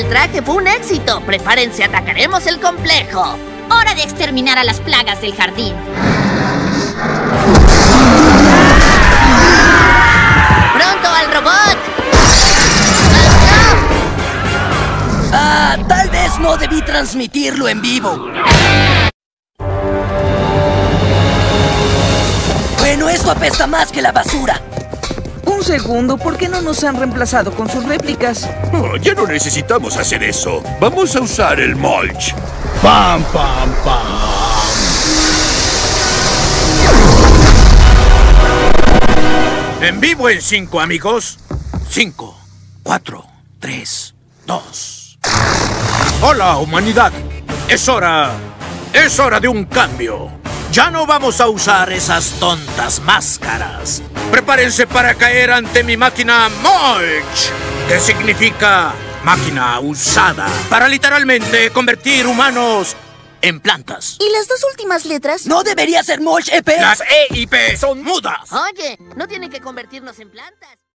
El traje fue un éxito. Prepárense, atacaremos el complejo. Hora de exterminar a las plagas del jardín. ¡Pronto al robot! Tal vez no debí transmitirlo en vivo. Bueno, esto apesta más que la basura. Un segundo, ¿por qué no nos han reemplazado con sus réplicas? Oh, ya no necesitamos hacer eso. Vamos a usar el mulch. ¡Pam, pam, pam! En vivo en 5, amigos. 5, 4, 3, 2. Hola, humanidad. Es hora de un cambio. Ya no vamos a usar esas tontas máscaras. Prepárense para caer ante mi máquina Mulch, que significa máquina usada, para literalmente convertir humanos en plantas. ¿Y las dos últimas letras? ¿No debería ser Mulch EP? Las E y P son mudas. Oye, no tienen que convertirnos en plantas.